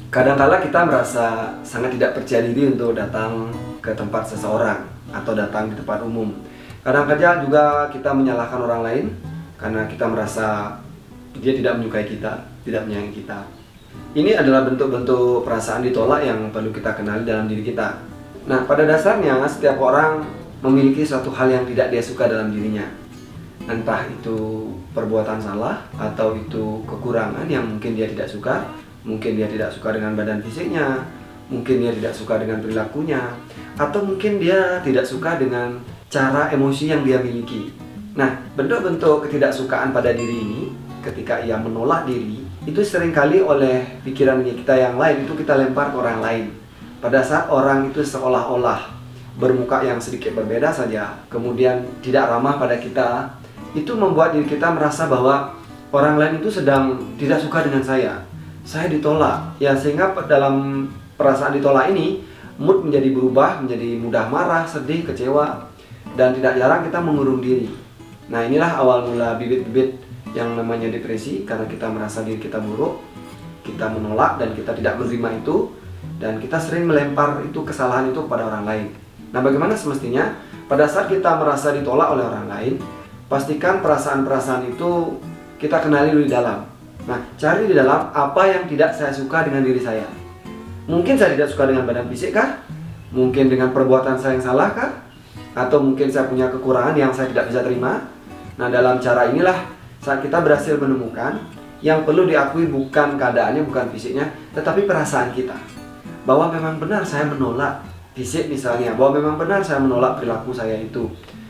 Kadang-kala kita merasa sangat tidak percaya diri untuk datang ke tempat seseorang atau datang di tempat umum. Kadang-kadang juga kita menyalahkan orang lain karena kita merasa dia tidak menyukai kita, tidak menyayangi kita. Ini adalah bentuk-bentuk perasaan ditolak yang perlu kita kenali dalam diri kita. Nah, pada dasarnya setiap orang memiliki suatu hal yang tidak dia suka dalam dirinya. Entah itu perbuatan salah atau itu kekurangan yang mungkin dia tidak suka. Mungkin dia tidak suka dengan badan fisiknya, mungkin dia tidak suka dengan perilakunya, atau mungkin dia tidak suka dengan cara emosi yang dia miliki. Nah, bentuk-bentuk ketidaksukaan pada diri ini ketika ia menolak diri, itu seringkali oleh pikiran kita yang lain itu kita lempar ke orang lain. Pada saat orang itu seolah-olah bermuka yang sedikit berbeda saja, kemudian tidak ramah pada kita, itu membuat diri kita merasa bahwa orang lain itu sedang tidak suka dengan saya ditolak. Ya, sehingga dalam perasaan ditolak ini, mood menjadi berubah, menjadi mudah marah, sedih, kecewa, dan tidak jarang kita mengurung diri. Nah, inilah awal mula bibit-bibit yang namanya depresi, karena kita merasa diri kita buruk, kita menolak dan kita tidak menerima itu, dan kita sering melempar itu kesalahan itu kepada orang lain. Nah, bagaimana semestinya pada saat kita merasa ditolak oleh orang lain, pastikan perasaan-perasaan itu kita kenali dulu di dalam. Nah, cari di dalam apa yang tidak saya suka dengan diri saya. Mungkin saya tidak suka dengan badan fisik kah? Mungkin dengan perbuatan saya yang salah kah? Atau mungkin saya punya kekurangan yang saya tidak bisa terima? Nah, dalam cara inilah saat kita berhasil menemukan yang perlu diakui bukan keadaannya, bukan fisiknya, tetapi perasaan kita. Bahwa memang benar saya menolak fisik misalnya, bahwa memang benar saya menolak perilaku saya itu,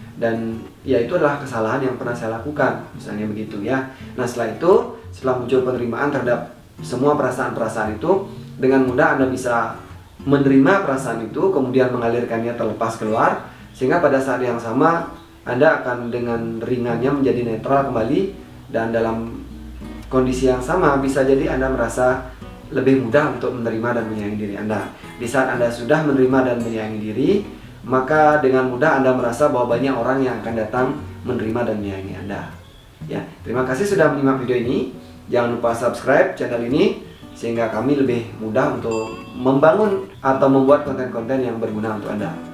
dan ya itu adalah kesalahan yang pernah saya lakukan, misalnya begitu ya. Nah, setelah muncul penerimaan terhadap semua perasaan-perasaan itu, dengan mudah Anda bisa menerima perasaan itu, kemudian mengalirkannya terlepas keluar, sehingga pada saat yang sama Anda akan dengan ringannya menjadi netral kembali, dan dalam kondisi yang sama bisa jadi Anda merasa lebih mudah untuk menerima dan menyayangi diri Anda. Di saat Anda sudah menerima dan menyayangi diri, maka dengan mudah Anda merasa bahwa banyak orang yang akan datang menerima dan menyayangi Anda. Ya, terima kasih sudah menyimak video ini. Jangan lupa subscribe channel ini sehingga kami lebih mudah untuk membangun atau membuat konten-konten yang berguna untuk Anda.